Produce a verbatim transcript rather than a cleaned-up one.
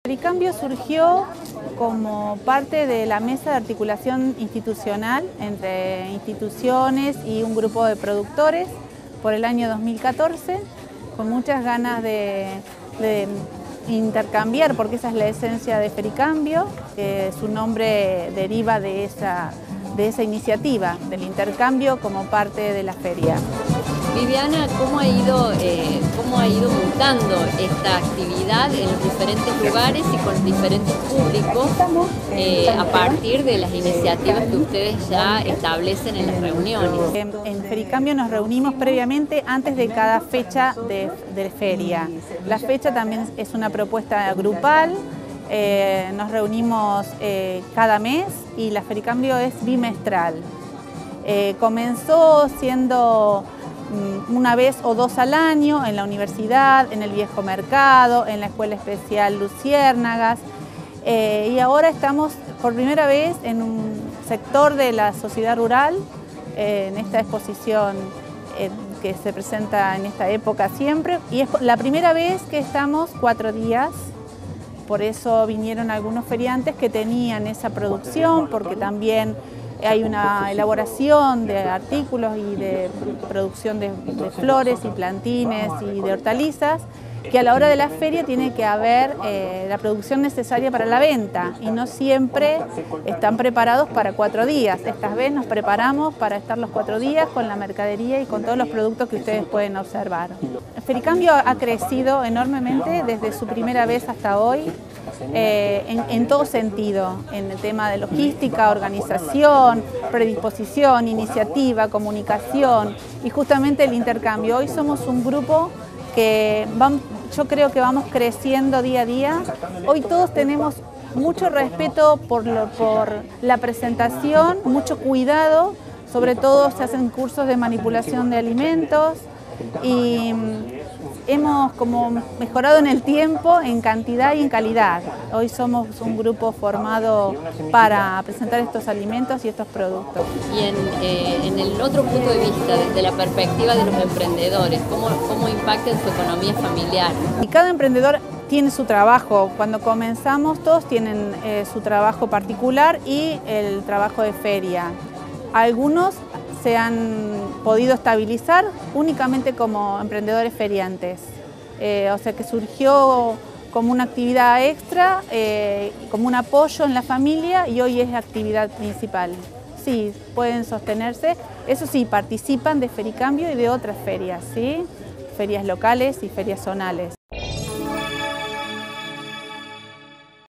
Fericambio surgió como parte de la mesa de articulación institucional entre instituciones y un grupo de productores por el año dos mil catorce, con muchas ganas de, de intercambiar, porque esa es la esencia de Fericambio, que su nombre deriva de esa, de esa iniciativa, del intercambio como parte de la feria. Viviana, ¿cómo ha ido, eh, cómo ha ido mutando esta actividad en los diferentes lugares y con diferentes públicos eh, a partir de las iniciativas que ustedes ya establecen en las reuniones? En, en Fericambio nos reunimos previamente antes de cada fecha de, de feria. La fecha también es una propuesta grupal, eh, nos reunimos eh, cada mes y la Fericambio es bimestral. Eh, comenzó siendo una vez o dos al año en la universidad, en el viejo mercado, en la escuela especial Luciérnagas, eh, y ahora estamos por primera vez en un sector de la sociedad rural, eh, en esta exposición eh, que se presenta en esta época siempre, y es la primera vez que estamos cuatro días. Por eso vinieron algunos feriantes que tenían esa producción, porque también hay una elaboración de artículos y de producción de, de flores y plantines y de hortalizas, que a la hora de la feria tiene que haber eh, la producción necesaria para la venta y no siempre están preparados para cuatro días. Esta vez nos preparamos para estar los cuatro días con la mercadería y con todos los productos que ustedes pueden observar. El Fericambio ha crecido enormemente desde su primera vez hasta hoy. Eh, en, en todo sentido, en el tema de logística, organización, predisposición, iniciativa, comunicación y justamente el intercambio. Hoy somos un grupo que vamos, yo creo que vamos creciendo día a día. Hoy todos tenemos mucho respeto por, lo, por la presentación, mucho cuidado, sobre todo se hacen cursos de manipulación de alimentos y hemos como mejorado en el tiempo, en cantidad y en calidad. Hoy somos un grupo formado para presentar estos alimentos y estos productos. Y en, eh, en el otro punto de vista, desde la perspectiva de los emprendedores, ¿cómo, cómo impacta en su economía familiar? Y cada emprendedor tiene su trabajo. Cuando comenzamos todos tienen eh, su trabajo particular y el trabajo de feria. Algunos se han podido estabilizar únicamente como emprendedores feriantes. Eh, o sea que surgió como una actividad extra, eh, como un apoyo en la familia y hoy es la actividad principal. Sí, pueden sostenerse, eso sí, participan de Fericambio y de otras ferias, ¿sí? Ferias locales y ferias zonales.